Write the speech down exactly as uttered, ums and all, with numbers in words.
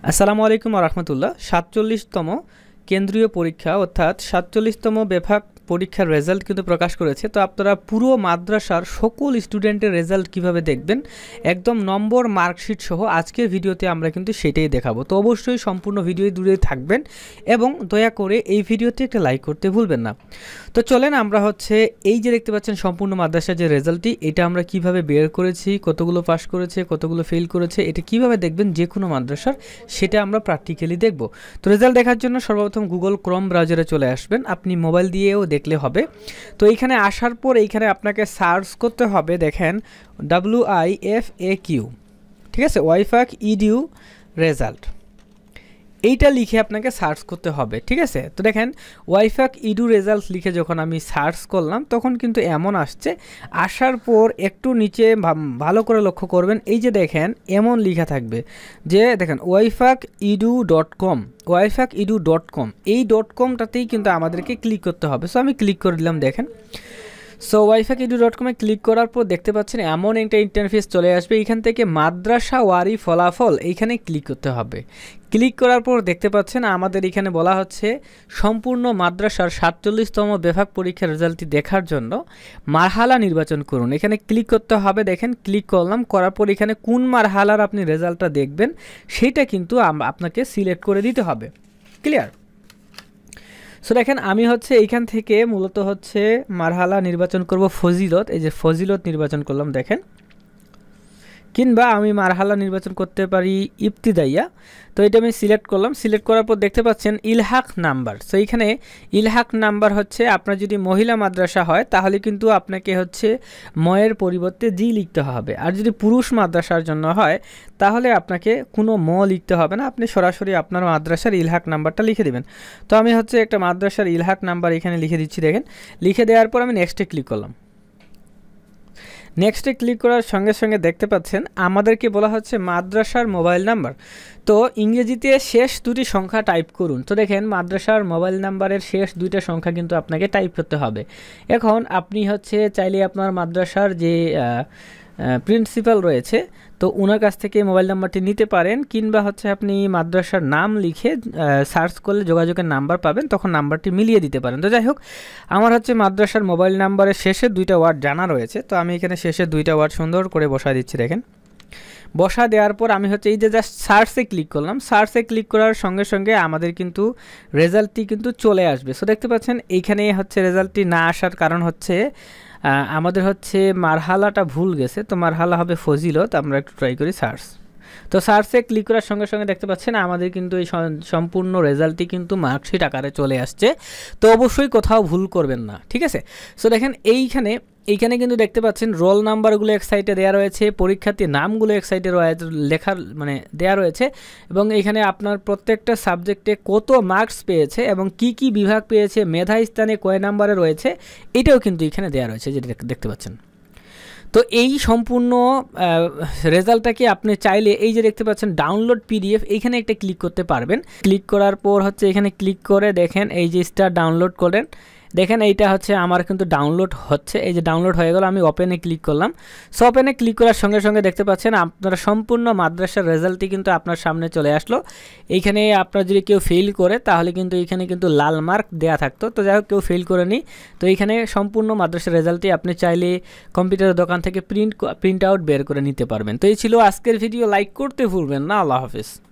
আসসালামু আলাইকুম ওয়া রাহমাতুল্লাহ। সাতচল্লিশতম কেন্দ্রীয় পরীক্ষা অর্থাৎ সাতচল্লিশতম বেফাক পরীক্ষার রেজাল্ট কিন্তু প্রকাশ করেছে। তো আপনারা পুরো মাদ্রাসার সকল স্টুডেন্টের রেজাল্ট কিভাবে দেখবেন একদম নম্বর মার্কশিট সহ আজকের ভিডিওতে আমরা কিন্তু সেটাই দেখাবো। তো অবশ্যই সম্পূর্ণ ভিডিও দূরে থাকবেন এবং দয়া করে এই ভিডিওতে একটা লাইক করতে ভুলবেন না। তো চলেন আমরা হচ্ছে এই যে দেখতে পাচ্ছেন সম্পূর্ণ মাদ্রাসার যে রেজাল্টটি, এটা আমরা কিভাবে বের করেছি, কতগুলো পাস করেছে, কতগুলো ফেল করেছে, এটা কিভাবে দেখবেন যে কোনো মাদ্রাসার, সেটা আমরা প্র্যাকটিক্যালি দেখব। তো রেজাল্ট দেখার জন্য সর্বপ্রথম গুগল ক্রোম ব্রাউজারে চলে আসবেন। আপনি মোবাইল দিয়েও দেখলে হবে। তো এইখানে আসার পর এইখানে আপনাকে সার্চ করতে হবে, দেখেন W I F A Q, ঠিক আছে, ওয়াইফাক ইডিউ রেজাল্ট, এইটা লিখে আপনাকে সার্চ করতে হবে, ঠিক আছে। তো দেখেন ওয়াইফাক ইডু রেজাল্ট লিখে যখন আমি সার্চ করলাম তখন কিন্তু এমন আসছে। আসার পর একটু নিচে ভালো করে লক্ষ্য করবেন, এই যে দেখেন এমন লেখা থাকবে যে দেখেন Wifaq edu dot com, Wifaq edu dot com, এই ডট কমটাতেই কিন্তু আমাদেরকে ক্লিক করতে হবে। সো আমি ক্লিক করে দিলাম। দেখেন সো ওয়াইফাক ইডু ডট কমে ক্লিক করার পর দেখতে পাচ্ছেন এমন একটা ইন্টারফেস চলে আসবে। এইখান থেকে মাদ্রাসা ওয়ারি ফলাফল এইখানে ক্লিক করতে হবে। ক্লিক করার পর দেখতে পাচ্ছেন আমাদের এখানে বলা হচ্ছে সম্পূর্ণ মাদ্রাসার সাতচল্লিশতম বেফাক পরীক্ষার রেজাল্টটি দেখার জন্য মারহালা নির্বাচন করুন। এখানে ক্লিক করতে হবে। দেখেন ক্লিক করলাম, করার পর এখানে কোন মারহালার আপনি রেজাল্টটা দেখবেন সেটা কিন্তু আপনাকে সিলেক্ট করে দিতে হবে। ক্লিয়ার? সো দেখেন আমি হচ্ছে এইখান থেকে মূলত হচ্ছে মারহালা নির্বাচন করব ফজিলত, এই যে ফজিলত নির্বাচন করলাম দেখেন, কিংবা আমি মারহালা নির্বাচন করতে পারি ইবতিদাইয়া। তো এটা আমি সিলেক্ট করলাম। সিলেক্ট করার পর দেখতে পাচ্ছেন ইলহাক নাম্বার। সো এইখানে ইলহাক নাম্বার হচ্ছে আপনার যদি মহিলা মাদ্রাসা হয় তাহলে কিন্তু আপনাকে হচ্ছে ময়ের পরিবর্তে জি লিখতে হবে, আর যদি পুরুষ মাদ্রাসার জন্য হয় তাহলে আপনাকে কোনো ম লিখতে হবে না, আপনি সরাসরি আপনার মাদ্রাসার ইলহাক নাম্বারটা লিখে দেবেন। তো আমি হচ্ছে একটা মাদ্রাসার ইলহাক নাম্বার এখানে লিখে দিচ্ছি। দেখেন লিখে দেওয়ার পর আমি নেক্সটে ক্লিক করলাম। নেক্সটে ক্লিক করার সঙ্গে সঙ্গে দেখতে পাচ্ছেন আমাদেরকে বলা হচ্ছে মাদ্রাসার মোবাইল নাম্বার। তো ইংরেজিতে শেষ দুটি সংখ্যা টাইপ করুন। তো দেখেন মাদ্রাসার মোবাইল নাম্বারের শেষ দুইটা সংখ্যা কিন্তু আপনাকে টাইপ করতে হবে। এখন আপনি হচ্ছে চাইলে আপনার মাদ্রাসার যে প্রিন্সিপাল রয়েছে তো ওনার কাছ থেকে মোবাইল নাম্বারটি নিতে পারেন, কিংবা হচ্ছে আপনি মাদ্রাসার নাম লিখে সার্চ করলে যোগাযোগের নাম্বার পাবেন, তখন নাম্বারটি মিলিয়ে দিতে পারেন। তো যাই হোক, আমার হচ্ছে মাদ্রাসার মোবাইল নাম্বারের শেষের দুইটা ওয়ার্ড জানা রয়েছে, তো আমি এখানে শেষের দুইটা ওয়ার্ড সুন্দর করে বসা দিচ্ছি। দেখেন বসা দেওয়ার পর আমি হচ্ছে এই যে জাস্ট সার্চে ক্লিক করলাম। সার্চে ক্লিক করার সঙ্গে সঙ্গে আমাদের কিন্তু রেজাল্টটি কিন্তু চলে আসবে। সো দেখতে পাচ্ছেন এইখানে হচ্ছে রেজাল্টটি না আসার কারণ হচ্ছে আমাদের হচ্ছে মারহালাটা ভুল গেছে। তো মারহালা হবে ফজিলত। আমরা একটু ট্রাই করি সার্চ। তো সার্চে ক্লিক করার সঙ্গে সঙ্গে দেখতে পাচ্ছেন আমাদের কিন্তু এই সম্পূর্ণ রেজাল্টটি কিন্তু মার্কশিট আকারে চলে আসছে। তো অবশ্যই কোথাও ভুল করবেন না, ঠিক আছে। সো দেখেন এইখানে এইখানে কিন্তু দেখতে পাচ্ছেন রোল নাম্বারগুলো এক সাইডে দেওয়া রয়েছে, পরীক্ষার্থীর নামগুলো এক সাইডে লেখার মানে দেওয়া রয়েছে, এবং এইখানে আপনার প্রত্যেকটা সাবজেক্টে কত মার্কস পেয়েছে এবং কি কি বিভাগ পেয়েছে, মেধা স্থানে কয় নাম্বারে রয়েছে, এটাও কিন্তু এখানে দেওয়া রয়েছে, যেটা দেখতে পাচ্ছেন। তো এই সম্পূর্ণ রেজাল্টটাকে আপনি চাইলে এই যে দেখতে পাচ্ছেন ডাউনলোড পিডিএফ, এইখানে একটা ক্লিক করতে পারবেন। ক্লিক করার পর হচ্ছে এখানে ক্লিক করে দেখেন এই যে স্টার ডাউনলোড করেন। দেখেন এইটা হচ্ছে আমার কিন্তু ডাউনলোড হচ্ছে, এই যে ডাউনলোড হয়ে গেল। আমি ওপেনে ক্লিক করলাম। সো ওপেনে ক্লিক করার সঙ্গে সঙ্গে দেখতে পাচ্ছেন আপনারা সম্পূর্ণ মাদ্রাসার রেজাল্টটি কিন্তু আপনার সামনে চলে আসলো। এইখানে আপনার যদি কেউ ফেল করে তাহলে কিন্তু এইখানে কিন্তু লাল মার্ক দেওয়া থাকতো। তো যাই হোক, কেউ ফেল করেনি। তো এইখানে সম্পূর্ণ মাদ্রাসার রেজাল্টটি আপনি চাইলে কম্পিউটারের দোকান থেকে প্রিন্ট প্রিন্ট আউট বের করে নিতে পারবেন। তো এই ছিল আজকের ভিডিও। লাইক করতে ভুলবেন না। আল্লাহ হাফিজ।